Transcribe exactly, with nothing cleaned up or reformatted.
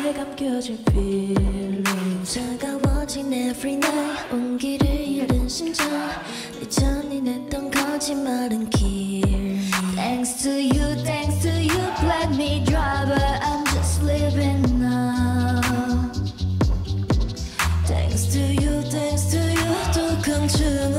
내 감겨질 feeling 차가워진 every night 온기를 잃은 심장 내 잔인했던 거짓말은 kill Thanks to you, thanks to you let me dry but I'm just living now Thanks to you, thanks to you 또 감추